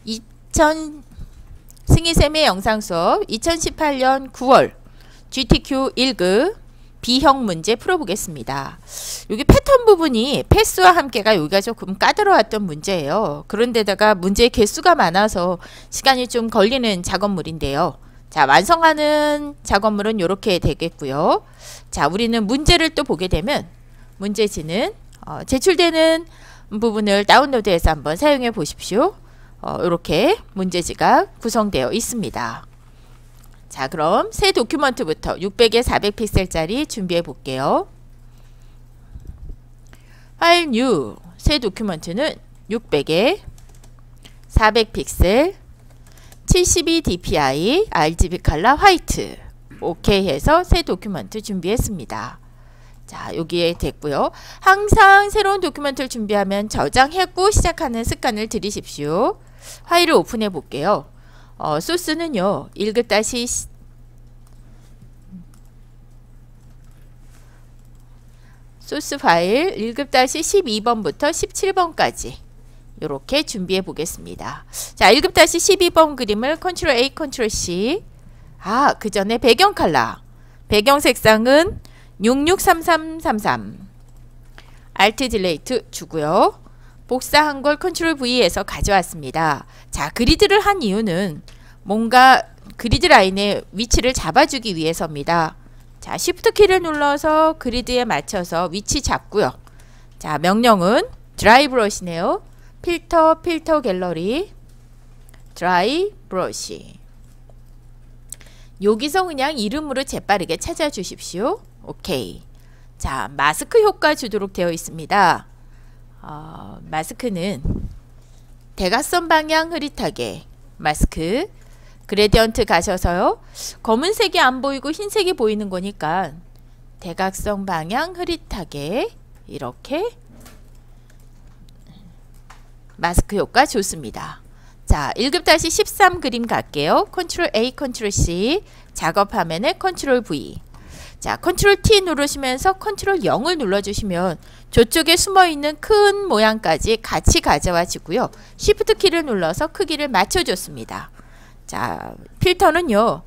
2000 승희쌤의 영상 수업 2018년 9월 GTQ 1급 B형 문제 풀어보겠습니다. 여기 패턴 부분이 패스와 함께가 여기가 조금 까다로웠던 문제예요. 그런데다가 문제의 개수가 많아서 시간이 좀 걸리는 작업물인데요. 자, 완성하는 작업물은 이렇게 되겠고요. 자, 우리는 문제를 또 보게 되면 문제지는 제출되는 부분을 다운로드해서 한번 사용해 보십시오. 이렇게 문제지가 구성되어 있습니다. 자, 그럼 새 도큐먼트부터 600에 400픽셀짜리 준비해 볼게요. 파일 뉴 새 도큐먼트는 600에 400픽셀 72dpi RGB 컬러 화이트 오케이 해서 새 도큐먼트 준비했습니다. 자, 여기에 됐고요. 항상 새로운 도큐멘트를 준비하면 저장하고 시작하는 습관을 들이십시오. 파일을 오픈해 볼게요. 소스는요. 1급 소스 파일 1급-12번부터 17번까지 이렇게 준비해 보겠습니다. 자, 1급-12번 그림을 컨트롤 A, 컨트롤 C. 그 전에 배경 컬러. 배경 색상은 663333 Alt 딜레이트 주고요. 복사한 걸 컨트롤 V에서 가져왔습니다. 자, 그리드를 한 이유는 뭔가 그리드 라인의 위치를 잡아주기 위해서입니다. 자, Shift 키를 눌러서 그리드에 맞춰서 위치 잡고요. 자, 명령은 드라이 브러시네요. 필터 갤러리 드라이 브러시. 여기서 그냥 이름으로 재빠르게 찾아주십시오. 오케이. 자, 마스크 효과 주도록 되어 있습니다. 마스크는 대각선 방향 흐릿하게 마스크 그레디언트 가셔서요. 검은색이 안 보이고 흰색이 보이는 거니까 대각선 방향 흐릿하게 이렇게 마스크 효과 좋습니다. 자, 1급-13 그림 갈게요. 컨트롤 A, 컨트롤 C 작업 화면에 컨트롤 V. 자, 컨트롤 T 누르시면서 컨트롤 0을 눌러주시면 저쪽에 숨어있는 큰 모양까지 같이 가져와지고요. Shift 키를 눌러서 크기를 맞춰줬습니다. 자, 필터는요.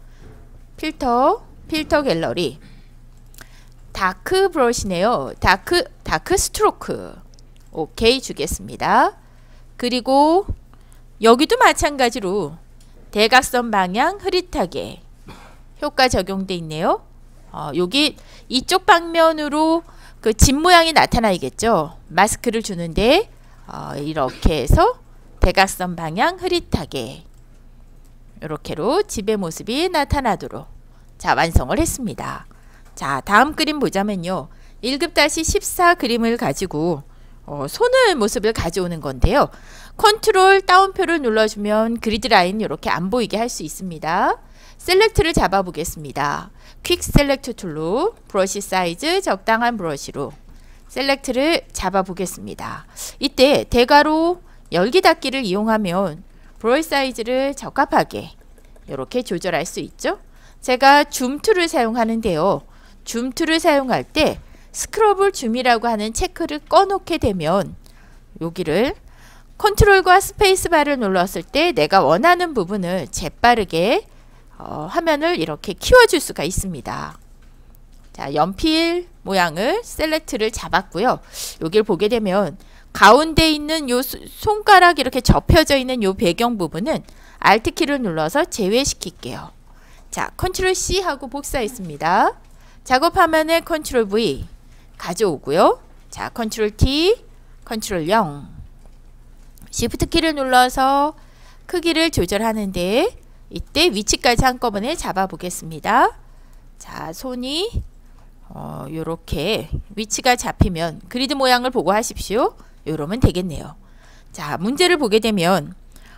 필터 갤러리 다크 브러시네요. 다크 스트로크 오케이 주겠습니다. 그리고 여기도 마찬가지로 대각선 방향 흐릿하게 효과 적용돼 있네요. 여기 이쪽 방면으로 그 집 모양이 나타나겠죠. 마스크를 주는데 이렇게 해서 대각선 방향 흐릿하게 이렇게로 집의 모습이 나타나도록 자, 완성을 했습니다. 자, 다음 그림 보자면요. 1급-14 그림을 가지고 손의 모습을 가져오는 건데요. 컨트롤 다운표를 눌러주면 그리드 라인 이렇게 안 보이게 할 수 있습니다. 셀렉트를 잡아 보겠습니다. 퀵 셀렉트 툴로 브러쉬 사이즈 적당한 브러쉬로 셀렉트를 잡아 보겠습니다. 이때 대괄호 열기 닫기를 이용하면 브러쉬 사이즈를 적합하게 이렇게 조절할 수 있죠. 제가 줌 툴을 사용하는데요. 줌 툴을 사용할 때 스크롤 줌이라고 하는 체크를 꺼놓게 되면 여기를 컨트롤과 스페이스바를 눌렀을 때 내가 원하는 부분을 재빠르게 화면을 이렇게 키워줄 수가 있습니다. 자, 연필 모양을 셀렉트를 잡았고요. 여기를 보게 되면 가운데 있는 요 손가락 이렇게 접혀져 있는 요 배경 부분은 Alt 키를 눌러서 제외시킬게요. 자, 컨트롤 C 하고 복사했습니다. 작업 화면에 컨트롤 V 가져오고요. 자, 컨트롤 T, 컨트롤 0 Shift 키를 눌러서 크기를 조절하는데 이때 위치까지 한꺼번에 잡아 보겠습니다. 자, 손이 요렇게 위치가 잡히면 그리드 모양을 보고 하십시오. 요러면 되겠네요. 자, 문제를 보게 되면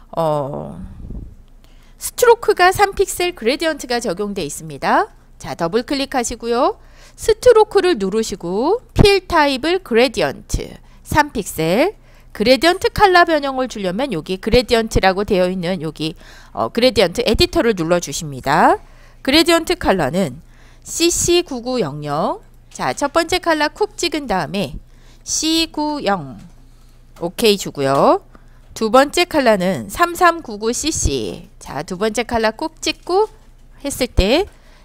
스트로크가 3픽셀 그레디언트가 적용되어 있습니다. 자, 더블 클릭하시고요. 스트로크를 누르시고 필 타입을 그레디언트 3픽셀 그레디언트 컬러 변형을 주려면 여기 그레디언트라고 되어 있는 여기 그레디언트 에디터를 눌러 주십니다. 그레디언트 컬러는 CC9900. 자, 첫 번째 컬러 쿡 찍은 다음에 C90 오케이 주고요. 두 번째 컬러는 3399cc. 자, 두 번째 컬러 꾹 찍고 했을 때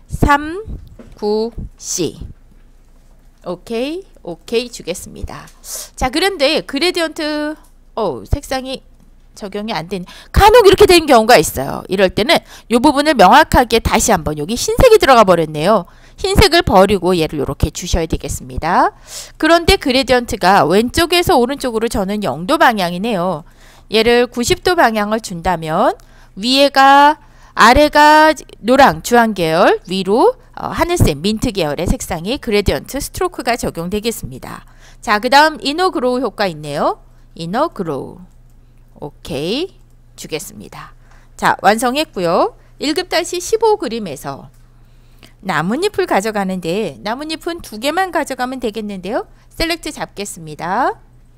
39C. 오케이, 오케이 주겠습니다. 자, 그런데 그레디언트 색상이 적용이 안 된, 간혹 이렇게 되는 경우가 있어요. 이럴 때는 이 부분을 명확하게 다시 한번, 여기 흰색이 들어가 버렸네요. 흰색을 버리고 얘를 이렇게 주셔야 되겠습니다. 그런데 그레디언트가 왼쪽에서 오른쪽으로 저는 0도 방향이네요. 얘를 90도 방향을 준다면 위에가, 아래가 노랑 주황 계열, 위로 하늘색 민트 계열의 색상이 그레디언트 스트로크가 적용되겠습니다. 자, 그 다음 이너 그로우 효과 있네요. 이너 그로우. 오케이 주겠습니다. 자, 완성했고요. 1급-15 그림에서 나뭇잎을 가져가는데, 나뭇잎은 2개만 가져가면 되겠는데요. 셀렉트 잡겠습니다.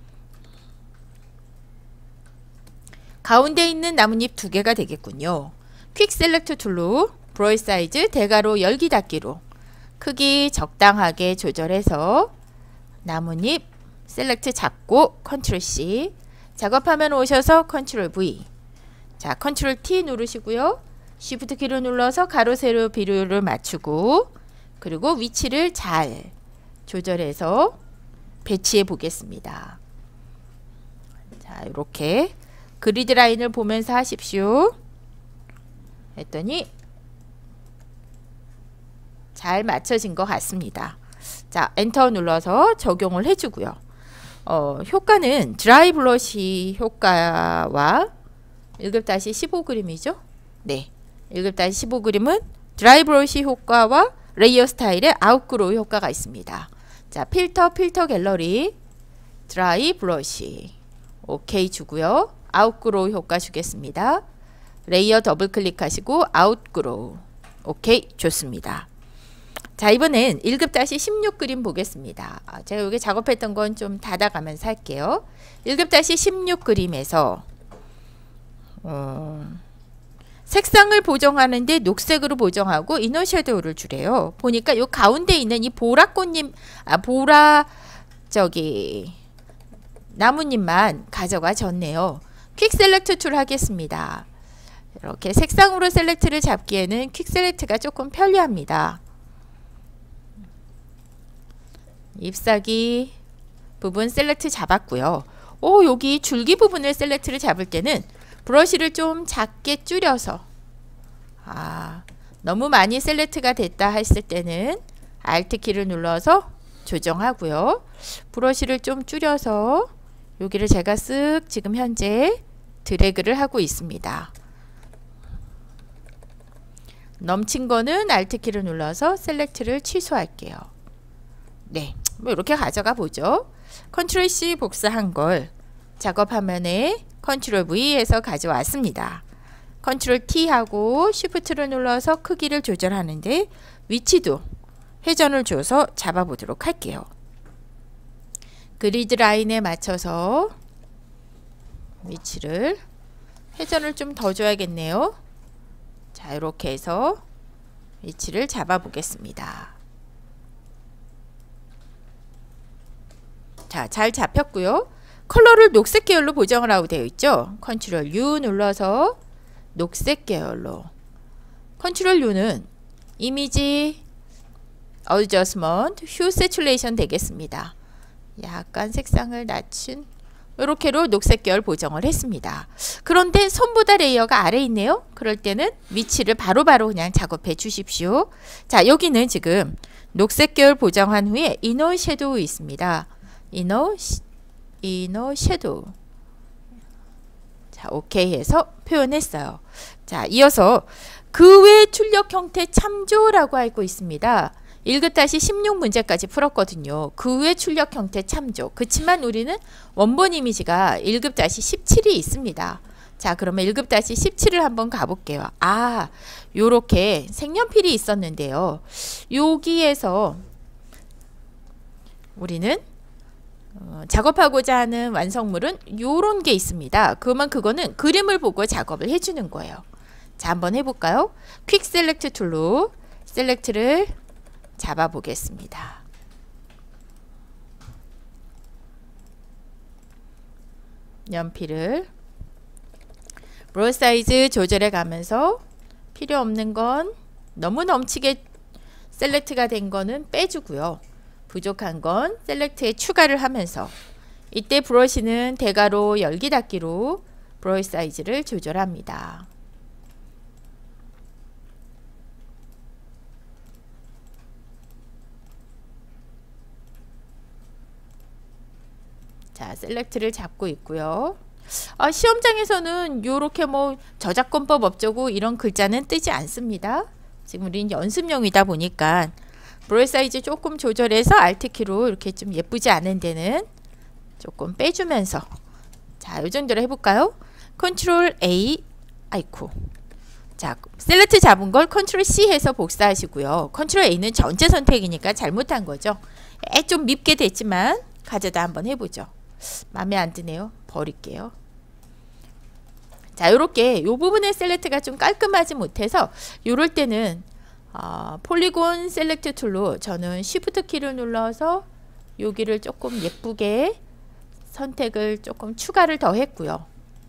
가운데 있는 나뭇잎 2개가 되겠군요. 퀵 셀렉트 툴로 브러쉬 사이즈 대괄호 열기 닫기로 크기 적당하게 조절해서 나뭇잎 셀렉트 잡고 컨트롤 C, 작업하면 오셔서 컨트롤 V, 자, 컨트롤 T 누르시고요. 쉬프트 키를 눌러서 가로 세로 비율을 맞추고, 그리고 위치를 잘 조절해서 배치해 보겠습니다. 자, 이렇게 그리드 라인을 보면서 하십시오. 했더니 잘 맞춰진 것 같습니다. 자, 엔터 눌러서 적용을 해주고요. 효과는 드라이 블러시 효과와 1급-15 그림이죠. 네, 1급-15 그림은 드라이 브러쉬 효과와 레이어 스타일의 아웃그로우 효과가 있습니다. 자, 필터 갤러리, 드라이 브러쉬 오케이 주고요. 아웃그로우 효과 주겠습니다. 레이어 더블 클릭하시고 아웃그로우 오케이 좋습니다. 자, 이번엔 1급-16 그림 보겠습니다. 제가 여기 작업했던 건 좀 닫아가면서 할게요. 1급-16 그림에서 색상을 보정하는데 녹색으로 보정하고 이너 섀도우를 주래요. 보니까 요 가운데 있는 이 보라꽃잎, 나뭇잎만 가져가 졌네요. 퀵 셀렉트 툴 하겠습니다. 이렇게 색상으로 셀렉트를 잡기에는 퀵 셀렉트가 조금 편리합니다. 잎사귀 부분 셀렉트 잡았고요. 여기 줄기 부분을 셀렉트를 잡을 때는 브러쉬를 좀 작게 줄여서, 너무 많이 셀렉트가 됐다 했을 때는 Alt 키를 눌러서 조정하고요. 브러쉬를 좀 줄여서 여기를 제가 쓱 지금 현재 드래그를 하고 있습니다. 넘친 거는 Alt 키를 눌러서 셀렉트를 취소할게요. 네, 뭐 이렇게 가져가 보죠. 컨트롤 C 복사한 걸 작업 화면에 컨트롤 V에서 가져왔습니다. 컨트롤 T 하고 쉬프트를 눌러서 크기를 조절하는데 위치도 회전을 줘서 잡아보도록 할게요. 그리드 라인에 맞춰서 위치를 회전을 좀 더 줘야겠네요. 자, 이렇게 해서 위치를 잡아 보겠습니다. 자, 잘 잡혔고요. 컬러를 녹색 계열로 보정을 하고 되어 있죠. 컨트롤 U 눌러서 녹색 계열로, 컨트롤 U는 이미지 어저스먼트 휴 세츄레이션 되겠습니다. 약간 색상을 낮춘 이렇게로 녹색 계열 보정을 했습니다. 그런데 손보다 레이어가 아래에 있네요. 그럴 때는 위치를 바로바로 그냥 작업해 주십시오. 자, 여기는 지금 녹색 계열 보정한 후에 이너 섀도우 있습니다. 이너 섀도우. 자, 오케이 해서 표현했어요. 자, 이어서 그 외 출력 형태 참조라고 알고 있습니다. 1급-16 문제까지 풀었거든요. 그 외 출력 형태 참조. 그치만 우리는 원본 이미지가 1급-17이 있습니다. 자, 그러면 1급-17을 한번 가볼게요. 요렇게 색연필이 있었는데요. 여기에서 우리는 작업하고자 하는 완성물은 요런 게 있습니다. 그러면 그거는 그림을 보고 작업을 해주는 거예요. 자, 한번 해볼까요? 퀵 셀렉트 툴로 셀렉트를 잡아 보겠습니다. 연필을 브러쉬 사이즈 조절해 가면서 필요 없는 건 너무 넘치게 셀렉트가 된 거는 빼주고요. 부족한 건 셀렉트에 추가를 하면서 이때 브러쉬는 대괄호 열기 닫기로 브러쉬 사이즈를 조절합니다. 자, 셀렉트를 잡고 있고요. 시험장에서는 요렇게 뭐 저작권법 어쩌고 이런 글자는 뜨지 않습니다. 지금 우리는 연습용이다 보니까 브러쉬 사이즈 조금 조절해서 Alt키로 이렇게 좀 예쁘지 않은 데는 조금 빼주면서 자, 요 정도로 해볼까요? 컨트롤 A, 아이쿠. 자, 셀렉트 잡은 걸 컨트롤 C 해서 복사하시고요. 컨트롤 A는 전체 선택이니까 잘못한 거죠. 좀 밉게 됐지만 가져다 한번 해보죠. 마음에 안 드네요. 버릴게요. 자, 요렇게 요 부분의 셀렉트가 좀 깔끔하지 못해서 요럴 때는 폴리곤 셀렉트 툴로 저는 Shift 키를 눌러서 여기를 조금 예쁘게 선택을 조금 추가를 더 했고요.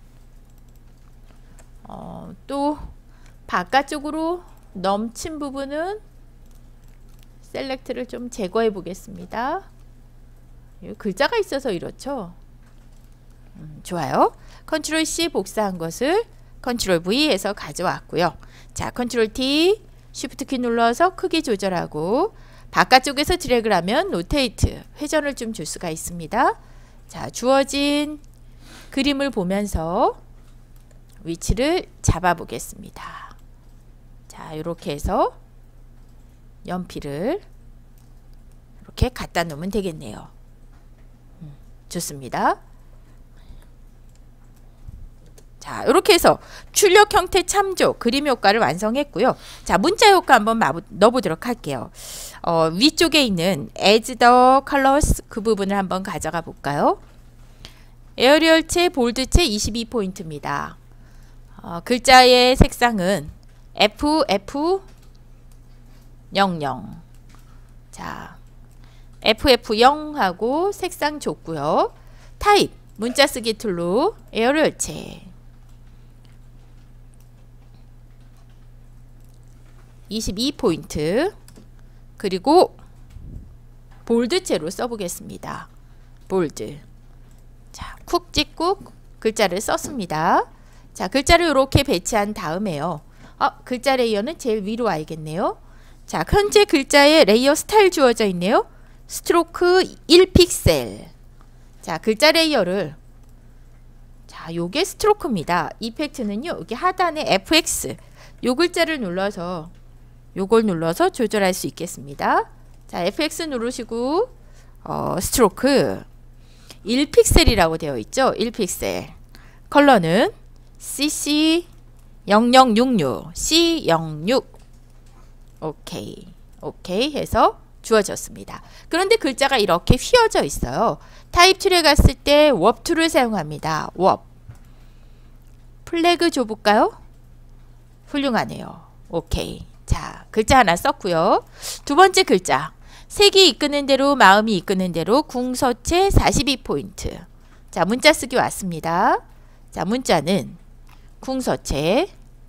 또 바깥쪽으로 넘친 부분은 셀렉트를 좀 제거해 보겠습니다. 글자가 있어서 이렇죠. 좋아요. 컨트롤 C 복사한 것을 컨트롤 V 해서 가져왔고요. 자, 컨트롤 T 쉬프트 키 눌러서 크기 조절하고 바깥쪽에서 드래그를 하면 로테이트 회전을 좀 줄 수가 있습니다. 자, 주어진 그림을 보면서 위치를 잡아 보겠습니다. 자, 이렇게 해서 연필을 이렇게 갖다 놓으면 되겠네요. 좋습니다. 자, 이렇게 해서 출력 형태 참조 그림 효과를 완성했고요. 자, 문자 효과 한번 넣어보도록 할게요. 위쪽에 있는 As the Colors 그 부분을 한번 가져가 볼까요? 에어리얼체 볼드체 22포인트입니다. 글자의 색상은 FF00. 자, FF0 하고 색상 줬고요. 타입 문자 쓰기 툴로 에어리얼체 22포인트 그리고 볼드체로 써보겠습니다. 볼드. 자, 쿡 찍고 글자를 썼습니다. 자, 글자를 이렇게 배치한 다음에요. 글자 레이어는 제일 위로 와야겠네요. 자, 현재 글자에 레이어 스타일 주어져 있네요. 스트로크 1픽셀. 자, 글자 레이어를 자, 요게 스트로크입니다. 이펙트는요. 여기 하단에 FX 요 글자를 눌러서 요걸 눌러서 조절할 수 있겠습니다. 자, FX 누르시고 스트로크 1픽셀이라고 되어 있죠. 1픽셀. 컬러는 CC0066 C06 오케이. 오케이 해서 주어졌습니다. 그런데 글자가 이렇게 휘어져 있어요. 타입 툴에 갔을 때 워프 툴을 사용합니다. 워프. 플래그 줘볼까요? 훌륭하네요. 오케이. 자, 글자 하나 썼고요. 두 번째 글자. 색이 이끄는 대로 마음이 이끄는 대로 궁서체 42포인트. 자, 문자 쓰기 왔습니다. 자, 문자는 궁서체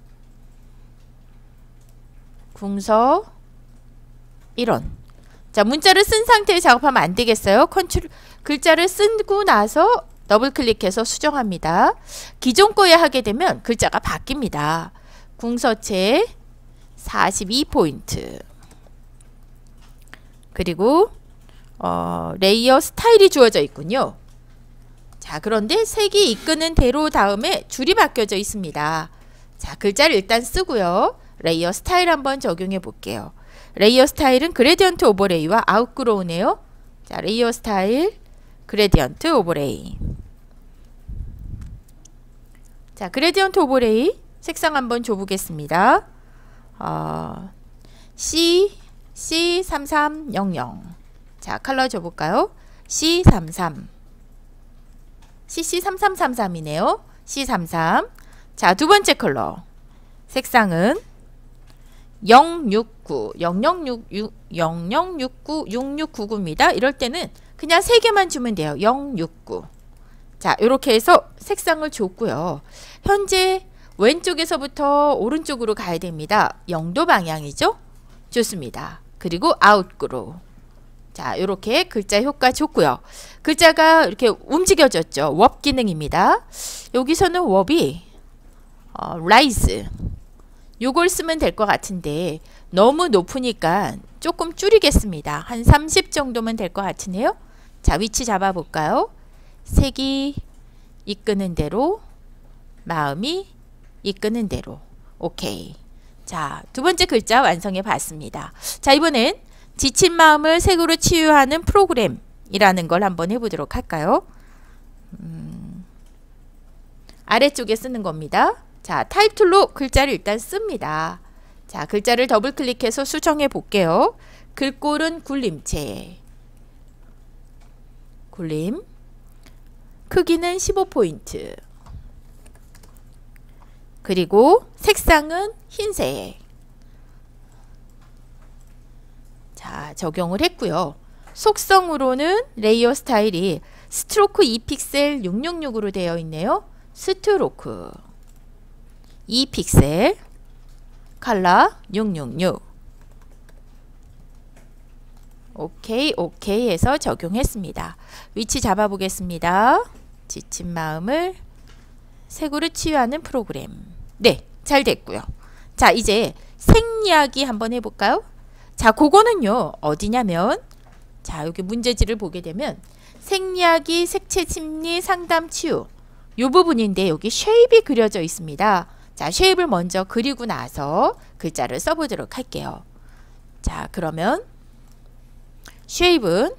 궁서 1원. 자, 문자를 쓴 상태에 작업하면 안 되겠어요. 컨트롤 글자를 쓰고 나서 더블 클릭해서 수정합니다. 기존 거에 하게 되면 글자가 바뀝니다. 궁서체 42포인트. 그리고 레이어 스타일이 주어져 있군요. 자, 그런데 색이 이끄는 대로 다음에 줄이 바뀌어져 있습니다. 자, 글자를 일단 쓰고요. 레이어 스타일 한번 적용해 볼게요. 레이어 스타일은 그레디언트 오버레이와 아웃그로우네요. 자, 레이어 스타일 그레디언트 오버레이. 자, 그레디언트 오버레이 색상 한번 줘보겠습니다. C3300. 자, 컬러 줘볼까요? C33. CC3333이네요. C33. 자, 두 번째 컬러. 색상은 069, 6699입니다. 이럴 때는 그냥 3개만 주면 돼요. 069. 자, 이렇게 해서 색상을 줬고요. 현재 왼쪽에서부터 오른쪽으로 가야 됩니다. 0도 방향이죠? 좋습니다. 그리고 아웃그로. 자, 요렇게 글자 효과 좋고요. 글자가 이렇게 움직여졌죠. 워 기능입니다. 여기서는 워이 rise 요걸 쓰면 될 것 같은데 너무 높으니까 조금 줄이겠습니다. 한 30 정도면 될 것 같으네요. 자, 위치 잡아볼까요? 색이 이끄는 대로, 마음이 이끄는 대로. 오케이. 자, 두 번째 글자 완성해 봤습니다. 자, 이번엔 지친 마음을 색으로 치유하는 프로그램이라는 걸 한번 해보도록 할까요? 아래쪽에 쓰는 겁니다. 자, 타입 툴로 글자를 일단 씁니다. 자, 글자를 더블 클릭해서 수정해 볼게요. 글꼴은 굴림체. 굴림. 크기는 15포인트. 그리고 색상은 흰색. 자, 적용을 했고요. 속성으로는 레이어 스타일이 스트로크 2픽셀 666으로 되어 있네요. 스트로크 2픽셀 컬러 666. 오케이, 오케이 해서 적용했습니다. 위치 잡아보겠습니다. 지친 마음을 색으로 치유하는 프로그램. 네, 잘 됐고요. 자, 이제 색 이야기 한번 해볼까요? 자, 그거는요, 어디냐면, 자, 여기 문제지를 보게 되면, 색 이야기, 색채 심리, 상담 치유. 요 부분인데, 여기 쉐입이 그려져 있습니다. 자, 쉐입을 먼저 그리고 나서 글자를 써보도록 할게요. 자, 그러면, 쉐입은,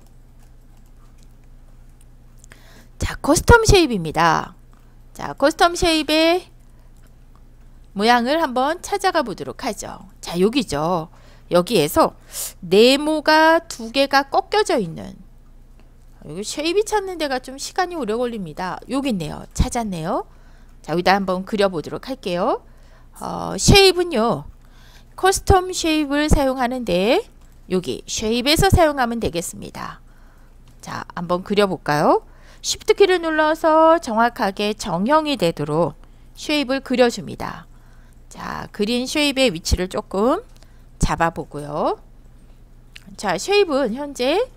자, 커스텀 쉐입입니다. 자, 커스텀 쉐입의 모양을 한번 찾아가 보도록 하죠. 자, 여기죠. 여기에서 네모가 두 개가 꺾여져 있는, 여기 쉐입이 찾는 데가 좀 시간이 오래 걸립니다. 여기 있네요. 찾았네요. 자, 여기다 한번 그려보도록 할게요. 쉐입은요, 커스텀 쉐입을 사용하는데 여기 쉐입에서 사용하면 되겠습니다. 자, 한번 그려볼까요? Shift 키를 눌러서 정확하게 정형이 되도록 쉐입을 그려줍니다. 자, 그린 쉐입의 위치를 조금 잡아보고요. 자, 쉐입은 현재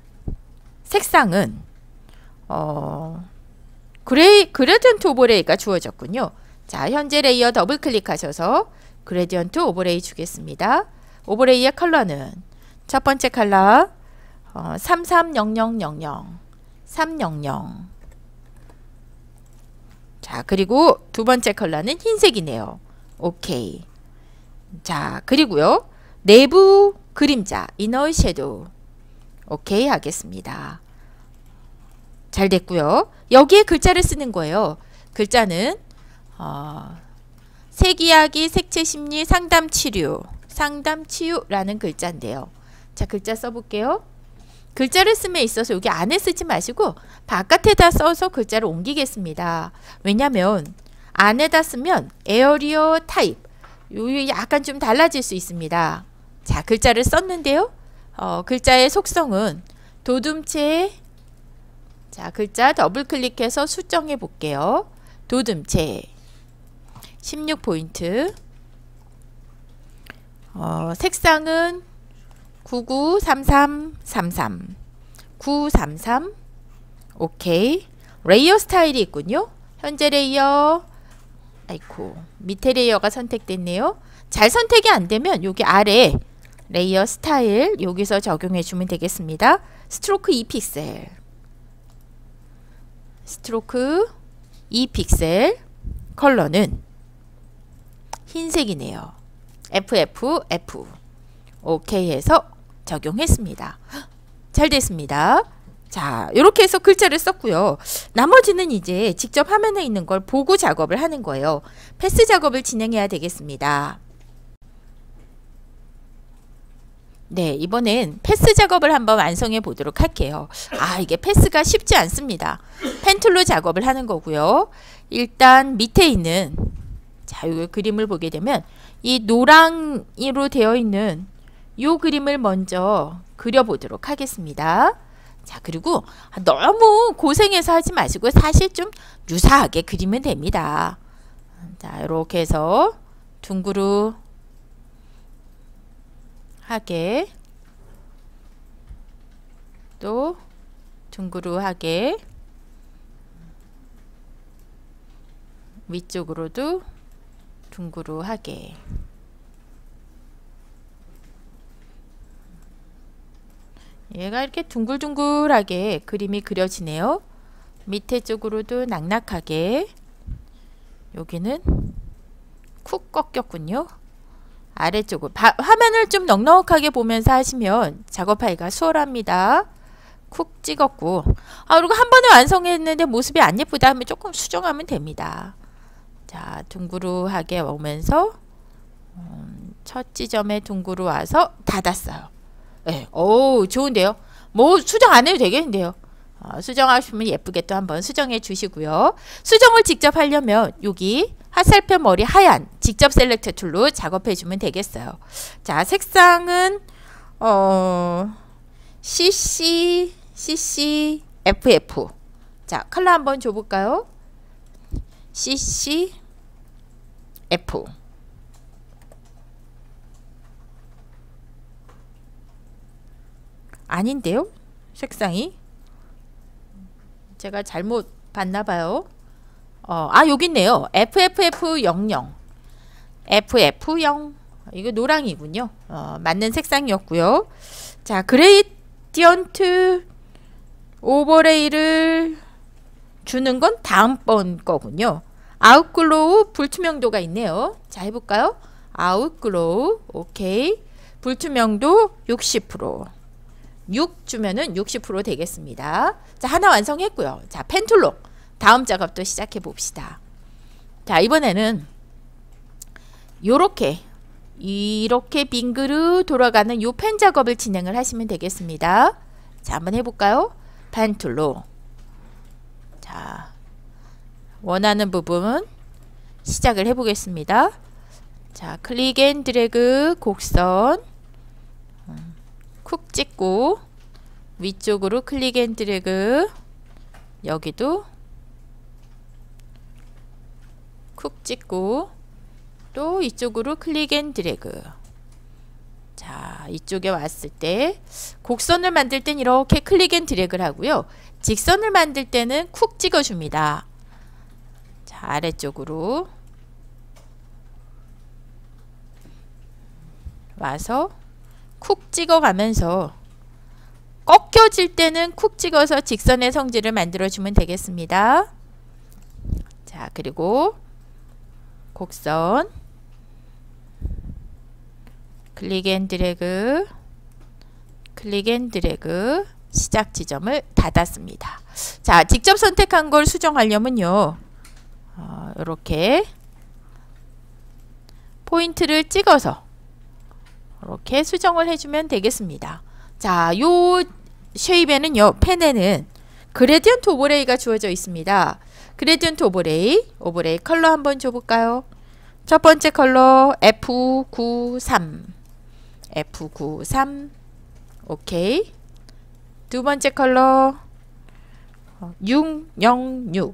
색상은 그레디언트 오버레이가 주어졌군요. 자, 현재 레이어 더블 클릭하셔서 그레디언트 오버레이 주겠습니다. 오버레이의 컬러는 첫 번째 컬러 33000 300. 자, 그리고 두 번째 컬러는 흰색이네요. 오케이. 자, 그리고요, 내부 그림자 이너 섀도우 오케이 하겠습니다. 잘 됐고요. 여기에 글자를 쓰는 거예요. 글자는 색 이야기, 색채 심리, 상담 치유, 상담 치유라는 글자인데요. 자, 글자 써볼게요. 글자를 씀에 있어서 여기 안에 쓰지 마시고 바깥에다 써서 글자를 옮기겠습니다. 왜냐면 안에다 쓰면 에어리어 타입 요 약간 좀 달라질 수 있습니다. 자, 글자를 썼는데요. 글자의 속성은 도둠체. 자, 글자 더블 클릭해서 수정해 볼게요. 도둠체 16포인트. 색상은 993333 933. 오케이. 레이어 스타일이 있군요. 현재 레이어, 아이고, 밑에 레이어가 선택됐네요. 잘 선택이 안 되면 여기 아래 레이어 스타일 여기서 적용해 주면 되겠습니다. 스트로크 2픽셀. 스트로크 2픽셀. 컬러는 흰색이네요. FFF. 오케이 해서 적용했습니다. 잘 됐습니다. 자, 이렇게 해서 글자를 썼고요. 나머지는 이제 직접 화면에 있는 걸 보고 작업을 하는 거예요. 패스 작업을 진행해야 되겠습니다. 네, 이번엔 패스 작업을 한번 완성해 보도록 할게요. 아, 이게 패스가 쉽지 않습니다. 펜툴로 작업을 하는 거고요. 일단 밑에 있는, 자, 이 그림을 보게 되면 이 노랑으로 되어 있는 이 그림을 먼저 그려보도록 하겠습니다. 자, 그리고 너무 고생해서 하지 마시고 사실 좀 유사하게 그리면 됩니다. 자, 이렇게 해서 둥그루하게 또 둥그루하게 위쪽으로도 둥그루하게 얘가 이렇게 둥글둥글하게 그림이 그려지네요. 밑에 쪽으로도 낙낙하게 여기는 쿡 꺾였군요. 아래쪽으로 화면을 좀 넉넉하게 보면서 하시면 작업하기가 수월합니다. 쿡 찍었고 그리고 한 번에 완성했는데 모습이 안 예쁘다 하면 조금 수정하면 됩니다. 자, 둥그루하게 오면서 첫 지점에 둥그루 와서 닫았어요. 네, 오, 좋은데요. 뭐 수정 안 해도 되겠는데요. 수정하시면 예쁘게 또 한번 수정해 주시고요. 수정을 직접 하려면 여기 화살표 머리 하얀 직접 셀렉트 툴로 작업해 주면 되겠어요. 자, 색상은 CC, FF. 자, 컬러 한번 줘볼까요? CC, F. 아닌데요? 색상이 제가 잘못 봤나봐요. 여기 있네요. FFF00 FF0 이거 노랑이군요. 맞는 색상이었고요. 자, 그레이디언트 오버레이를 주는 건 다음번 거군요. 아웃글로우 불투명도가 있네요. 자, 해볼까요? 아웃글로우 오케이. 불투명도 60%. 6 주면은 60% 되겠습니다. 자, 하나 완성했고요. 자, 펜툴로 다음 작업도 시작해 봅시다. 자, 이번에는 이렇게 빙그르 돌아가는 요 펜 작업을 진행을 하시면 되겠습니다. 자, 한번 해볼까요? 펜툴로. 자, 원하는 부분 시작을 해보겠습니다. 자, 클릭 앤 드래그 곡선 쿡 찍고 위쪽으로 클릭 앤 드래그 여기도 쿡 찍고 또 이쪽으로 클릭 앤 드래그. 자, 이쪽에 왔을 때 곡선을 만들 땐 이렇게 클릭 앤 드래그를 하고요. 직선을 만들 때는 쿡 찍어줍니다. 자, 아래쪽으로 와서 쿡 찍어가면서 꺾여질 때는 쿡 찍어서 직선의 성질을 만들어주면 되겠습니다. 자, 그리고 곡선 클릭 앤 드래그 클릭 앤 드래그 시작 지점을 닫았습니다. 자, 직접 선택한 걸 수정하려면요. 이렇게 포인트를 찍어서 이렇게 수정을 해주면 되겠습니다. 자, 요 쉐입에는요, 펜에는 그레디언트 오버레이가 주어져 있습니다. 그레디언트 오버레이 컬러 한번 줘볼까요? 첫 번째 컬러 F93 오케이. 두 번째 컬러 606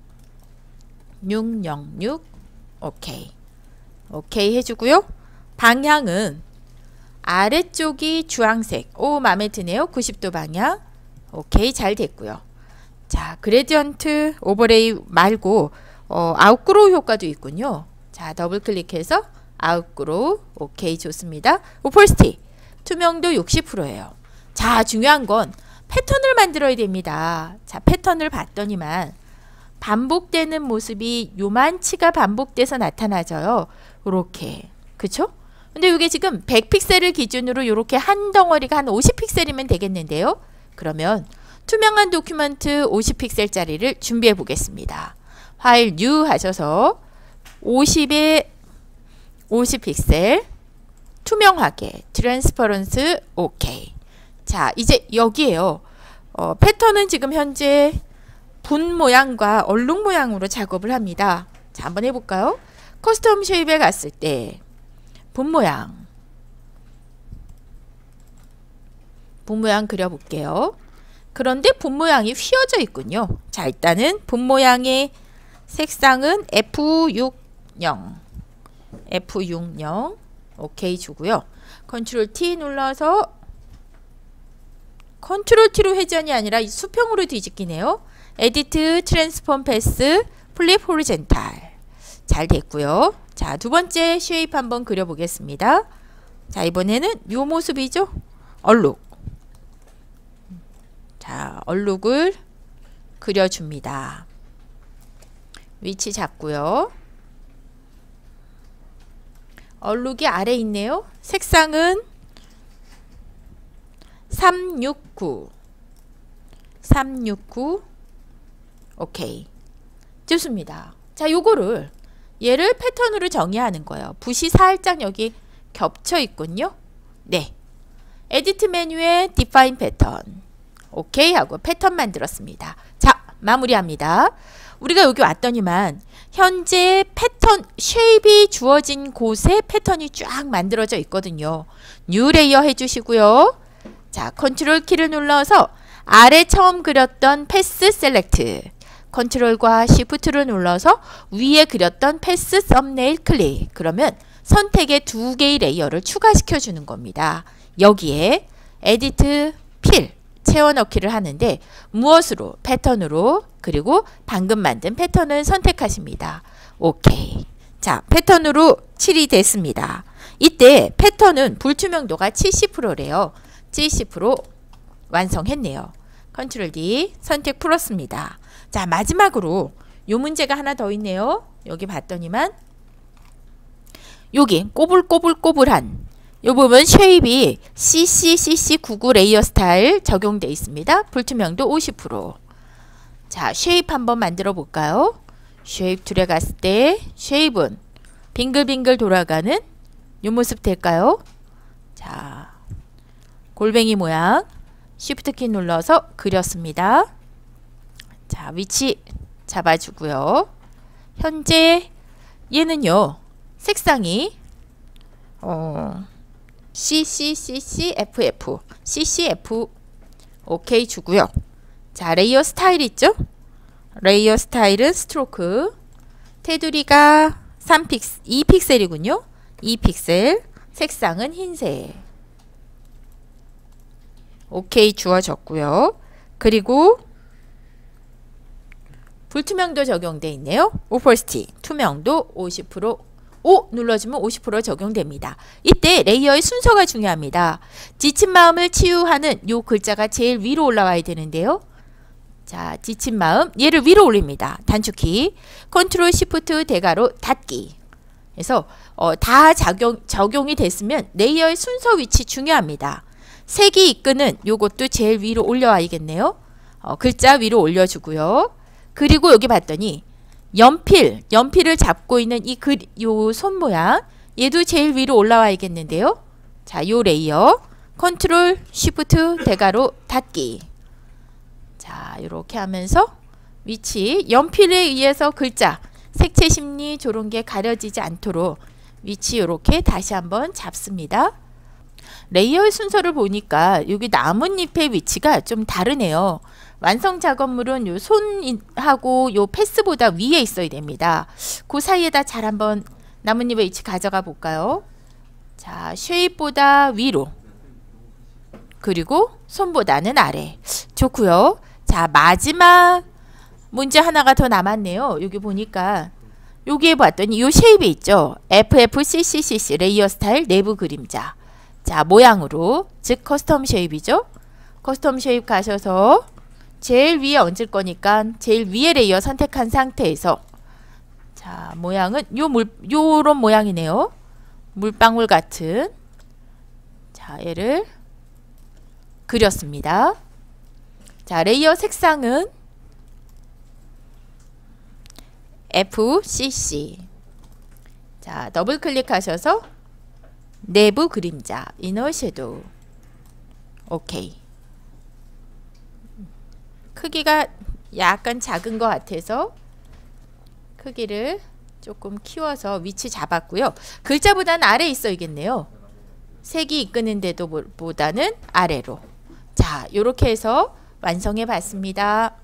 오케이 해주고요. 방향은 아래쪽이 주황색. 오, 마음에 드네요. 90도 방향. 오케이, 잘 됐고요. 자, 그레디언트 오버레이 말고 아웃그로우 효과도 있군요. 자, 더블 클릭해서 아웃그로우. 오케이, 좋습니다. 오폴스틱 투명도 60%예요. 자, 중요한 건 패턴을 만들어야 됩니다. 자, 패턴을 봤더니만 반복되는 모습이 요만치가 반복돼서 나타나져요. 요렇게. 그쵸? 근데 이게 지금 100픽셀을 기준으로 이렇게 한 덩어리가 한 50픽셀이면 되겠는데요. 그러면 투명한 도큐멘트 50픽셀짜리를 준비해 보겠습니다. 파일 뉴 하셔서 50에 50픽셀 투명하게 트랜스퍼런스 오케이. 자, 이제 여기에요. 패턴은 지금 현재 분 모양과 얼룩 모양으로 작업을 합니다. 자, 한번 해볼까요? 커스텀 쉐입에 갔을 때 분 모양 그려볼게요. 그런데 분 모양이 휘어져 있군요. 자, 일단은 분 모양의 색상은 F6 F60 오케이 주고요. 컨트롤 T 눌러서 컨트롤 T로 회전이 아니라 수평으로 뒤집기네요. 에디트 트랜스폼 패스 플립 호리젠탈 잘 됐고요. 자, 두 번째 쉐입 한번 그려보겠습니다. 자, 이번에는 요 모습이죠. 얼룩. 자, 얼룩을 그려줍니다. 위치 잡고요. 얼룩이 아래 있네요. 색상은 369 오케이 좋습니다. 자, 요거를 얘를 패턴으로 정의하는 거예요. 붓이 살짝 여기 겹쳐 있군요. 네, 에디트 메뉴에 디파인 패턴 오케이 하고 패턴 만들었습니다. 자, 마무리합니다. 우리가 여기 왔더니만 현재 패턴 쉐입이 주어진 곳에 패턴이 쫙 만들어져 있거든요. 뉴 레이어 해주시고요. 자, 컨트롤 키를 눌러서 아래 처음 그렸던 패스 셀렉트, 컨트롤과 시프트를 눌러서 위에 그렸던 패스 썸네일 클릭. 그러면 선택에 두 개의 레이어를 추가시켜 주는 겁니다. 여기에 에디트 필 채워넣기를 하는데 무엇으로? 패턴으로. 그리고 방금 만든 패턴을 선택하십니다. 오케이. 자, 패턴으로 칠이 됐습니다. 이때 패턴은 불투명도가 70%래요. 70% 완성했네요. 컨트롤 D 선택 풀었습니다. 자, 마지막으로 요 문제가 하나 더 있네요. 여기 봤더니만 여기 꼬불꼬불꼬불한 요 부분 쉐입이 CC99 레이어 스타일 적용되어 있습니다. 불투명도 50%. 자, 쉐입 한번 만들어 볼까요? 쉐입 툴에 갔을 때 쉐입은 빙글빙글 돌아가는 요 모습 될까요? 자, 골뱅이 모양 쉬프트 키 눌러서 그렸습니다. 자, 위치 잡아주고요. 현재 얘는요 색상이 CCCCFF CCF 오케이 주고요. 자, 레이어 스타일 있죠? 레이어 스타일은 스트로크 테두리가 2픽셀이군요. 2픽셀 색상은 흰색 오케이 주어졌고요. 그리고 불투명도 적용되어 있네요. 오퍼시티 투명도 50% O 눌러주면 50% 적용됩니다. 이때 레이어의 순서가 중요합니다. 지친 마음을 치유하는 요 글자가 제일 위로 올라와야 되는데요. 자, 지친 마음 얘를 위로 올립니다. 단축키 컨트롤 시프트 대괄호 닫기. 그래서 다 적용이 됐으면 레이어의 순서 위치 중요합니다. 색이 이끄는 요것도 제일 위로 올려와야겠네요. 글자 위로 올려주고요. 그리고 여기 봤더니 연필을 잡고 있는 요 손 모양 얘도 제일 위로 올라와야겠는데요. 자, 요 레이어 컨트롤 쉬프트 대괄호 닫기. 자, 이렇게 하면서 위치 연필에 의해서 글자 색채 심리 저런 게 가려지지 않도록 위치 이렇게 다시 한번 잡습니다. 레이어의 순서를 보니까 여기 나뭇잎의 위치가 좀 다르네요. 완성 작업물은 요 손하고 요 패스보다 위에 있어야 됩니다. 그 사이에다 잘 한번 나뭇잎의 위치 가져가 볼까요? 자, 쉐입보다 위로 그리고 손보다는 아래. 좋고요. 자, 마지막 문제 하나가 더 남았네요. 여기 보니까 여기에 봤더니 요 쉐입이 있죠. FFCCCC 레이어 스타일 내부 그림자. 자, 모양으로 즉 커스텀 쉐입이죠. 커스텀 쉐입 가셔서 제일 위에 얹을 거니까 제일 위에 레이어 선택한 상태에서 자, 모양은 요런 모양이네요. 물방울 같은. 자, 얘를 그렸습니다. 자, 레이어 색상은 FCC. 자, 더블 클릭하셔서 내부 그림자 이너 섀도우 오케이. 크기가 약간 작은 것 같아서 크기를 조금 키워서 위치 잡았고요. 글자보다는 아래에 있어야겠네요. 색이 이끄는 데도 보다는 아래로. 자, 요렇게 해서 완성해 봤습니다.